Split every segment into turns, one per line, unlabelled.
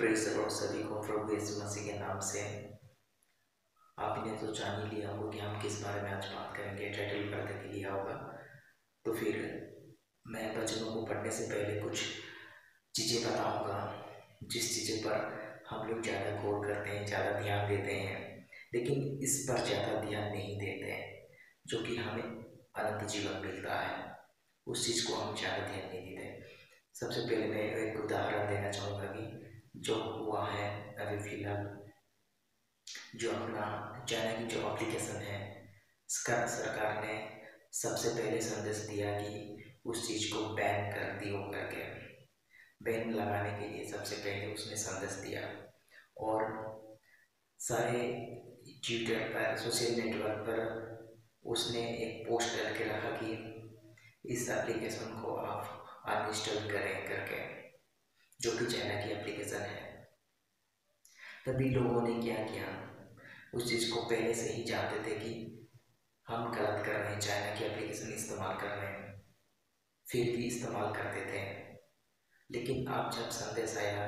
Praise the Lord सभी को प्रभु यीशु मसीह के नाम से। आपने तो जान ही लिया होगा कि हम किस बारे में आज बात करेंगे, टाइटल पर देख लिया होगा। तो फिर मैं वचनों को पढ़ने से पहले कुछ चीज़ें बताऊंगा जिस चीज़ों पर हम लोग ज़्यादा गौर करते हैं, ज़्यादा ध्यान देते हैं, लेकिन इस पर ज़्यादा ध्यान नहीं देते हैं, जो कि हमें अनंत जीवन मिलता है। उस चीज़ को हम ज़्यादा ध्यान नहीं देते। सबसे पहले मैं एक उदाहरण देना चाहूँगा कि जो हुआ है अभी फिलहाल, जो अपना चाइना की जो एप्लीकेशन है, इसका सरकार ने सबसे पहले संदेश दिया कि उस चीज़ को बैन कर दियो करके। बैन लगाने के लिए सबसे पहले उसने संदेश दिया और सारे ट्विटर पर, सोशल नेटवर्क पर उसने एक पोस्ट करके रखा कि इस एप्लीकेशन को आप अनइंस्टॉल करें करके, जो कि चाइना की एप्लीकेशन है। तभी लोगों ने क्या किया, उस चीज़ को पहले से ही जानते थे कि हम गलत कर रहे हैं, चाइना की एप्लीकेशन इस्तेमाल कर रहे हैं, फिर भी इस्तेमाल करते थे। लेकिन अब जब संदेश आया,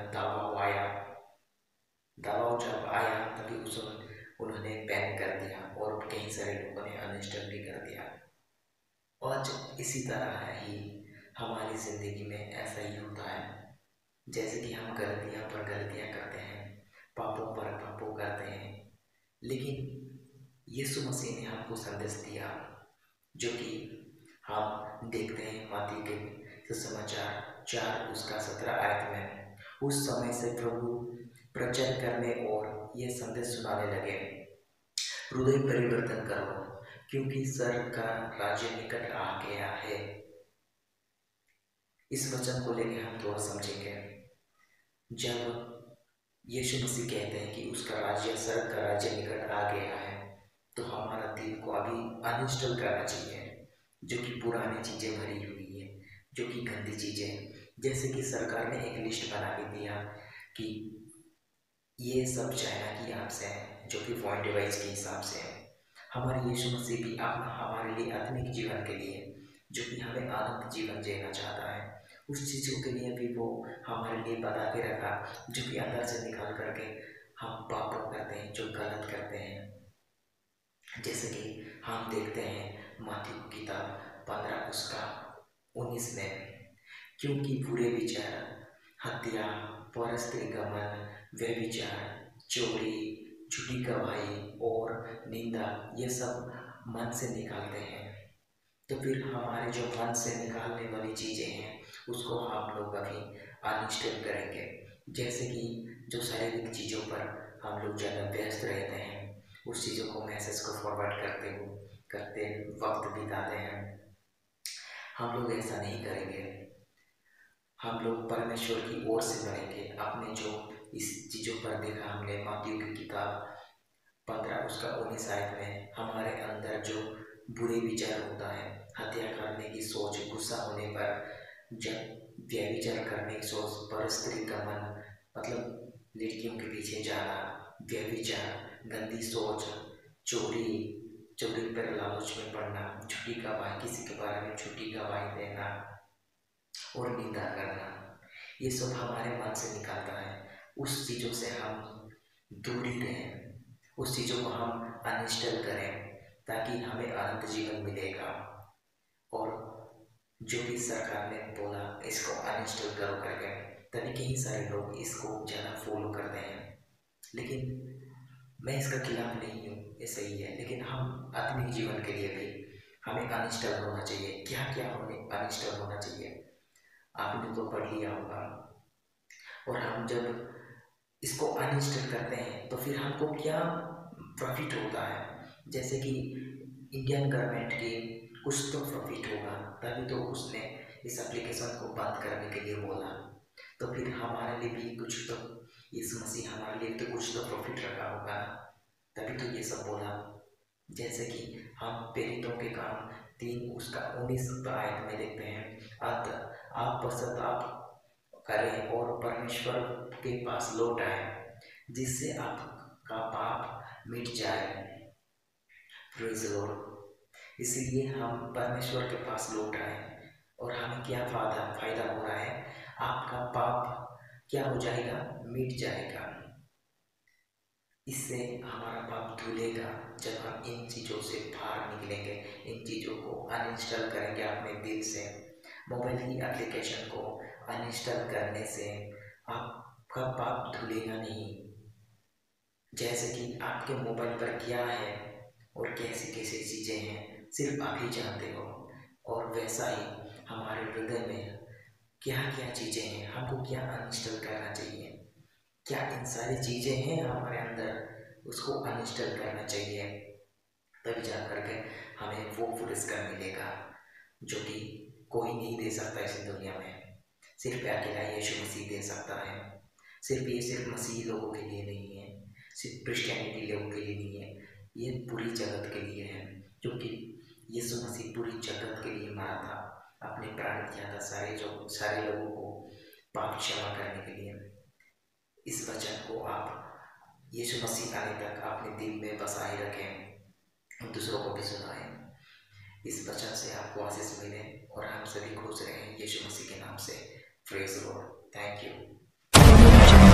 दबाव जब आया तभी उन्होंने बैन कर दिया और कई सारे लोगों ने अनइंस्टॉल भी कर दिया। और इसी तरह ही हमारी ज़िंदगी में ऐसा ही होता है, जैसे कि हम गलतियाँ पर गलतियाँ करते हैं, पापों पर पापों करते हैं, लेकिन यीशु मसीह ने हमको संदेश दिया, जो कि हम देखते हैं मत्ती के सुसमाचार 4 उसका 17 आयत में। उस समय से प्रभु प्रचार करने और ये संदेश सुनाने लगे, हृदय परिवर्तन करो क्योंकि स्वर्ग का राज्य निकट आ गया है। इस वचन को लेकर हम थोड़ा समझेंगे। जब यीशु मसीह कहते हैं कि उसका राज्य, स्वर्ग का राज्य निकट आ गया है, तो हमारा दिल को अभी अनइंस्टॉल करना चाहिए, जो कि पुरानी चीज़ें भरी हुई है, जो कि गंदी चीज़ें। जैसे कि सरकार ने एक लिस्ट बना के दिया कि ये सब चाइना की ऐप्स हैं, जो कि पॉइंट डिवाइस के हिसाब से है। हमारे यीशु मसीह भी हमारे लिए आत्मिक जीवन के लिए, जो कि हमें आनंद जीवन जीना चाहता है, उस चीज़ों के लिए भी वो हमारे लिए बता के रखा, जो कि अंदर से निकाल करके हम पाप करते हैं, जो गलत करते हैं। जैसे कि हम देखते हैं मत्ती की किताब 15 उसका 19 में, क्योंकि बुरे विचार, हत्या, परस्त्री गमन, व्यभिचार, चोरी, झूठी गवाही और निंदा, ये सब मन से निकालते हैं। तो फिर हमारे जो मन से निकालने वाली चीज़ें हैं, उसको हम लोग अभी अनइंस्टॉल करेंगे। जैसे कि जो शारीरिक चीज़ों पर हम लोग ज़्यादा व्यस्त रहते हैं, उस चीज़ों को, मैसेज को फॉरवर्ड करते वक्त बिताते हैं, हम लोग ऐसा नहीं करेंगे। हम लोग परमेश्वर की ओर से बढ़ेंगे। आपने जो इस चीज़ों पर देखा, हमने मत्ती की किताब 15 उसका 19 आयत में, हमारे अंदर जो बुरे विचार होता है, हत्या करने की सोच, गुस्सा होने पर, जब व्यभिचार करने की सोच, परस्त्री गमन मतलब लड़कियों के पीछे जाना, व्यभिचार गंदी सोच, चोरी पर लालच में पड़ना, झूठी गवाही, किसी के बारे में झूठी गवाही देना और निंदा करना, ये सब हमारे मन से निकलता है। उस चीज़ों से हम दूरी रहें, उस चीज़ों को हम अनइंस्टॉल करें, ताकि हमें अनंत जीवन मिलेगा। और जो भी सरकार ने बोला इसको अनइंस्टॉल करो करके, तभी कई सारे लोग इसको ज़्यादा फॉलो करते हैं। लेकिन मैं इसका खिलाफ नहीं हूँ, ये सही है, लेकिन हम आत्मिक जीवन के लिए भी हमें अनइंस्टॉल होना चाहिए। क्या क्या हमें अनइंस्टॉल होना चाहिए, आपने तो पढ़ लिया होगा। और हम जब इसको अनइंस्टॉल करते हैं तो फिर हमको क्या प्रॉफिट होता है, जैसे कि इंडियन गवर्नमेंट के कुछ तो प्रॉफिट होगा, तभी तो उसने इस एप्लीकेशन को बंद करने के लिए बोला। तो फिर हमारे लिए भी कुछ तो, यीशु मसीह हमारे लिए तो कुछ तो प्रॉफिट रखा होगा, तभी तो ये सब बोला। जैसे कि हम प्रेरितों के काम 3 उसका 19 आयत में देखते हैं, आप पश्चाताप करें और परमेश्वर के पास लौट आए, जिससे आपका पाप मिट जाए। Praise the lord. इसलिए हम परमेश्वर के पास लौट आए और हमें क्या फायदा हो रहा है, आपका पाप क्या हो जाएगा, मिट जाएगा। इससे हमारा पाप धुलेगा जब हम इन चीज़ों से बाहर निकलेंगे, इन चीज़ों को अनइंस्टॉल करेंगे अपने दिल से। मोबाइल की एप्लीकेशन को अनइंस्टॉल करने से आपका पाप धुलेगा नहीं। जैसे कि आपके मोबाइल पर क्या है और कैसी कैसी चीज़ें हैं सिर्फ आप ही जानते हो, और वैसा ही हमारे हृदय में क्या क्या चीज़ें हैं, हमको क्या अनइंस्टॉल करना चाहिए, क्या इन सारी चीज़ें हैं हमारे अंदर, उसको अनइंस्टॉल करना चाहिए। तभी जा करके हमें वो पुरस्कार मिलेगा जो कि कोई नहीं दे सकता इस दुनिया में, सिर्फ अकेला यीशु मसीह दे सकता है। सिर्फ मसीह लोगों के लिए नहीं है, सिर्फ क्रिश्चियनिटी लोगों के लिए नहीं है, ये पूरी जगत के लिए है, क्योंकि यीशु मसीह पूरी जगत के लिए मरा था, अपने प्राण दिया था सारे लोगों को पाप क्षमा करने के लिए। इस वचन को आप यीशु मसीह आने तक अपने दिल में बसाए रखें और दूसरों को भी सुनाएं। इस वचन से आपको आशीष मिले और हम सभी खुश रहें यीशु मसीह के नाम से। Praise the lord. Thank you.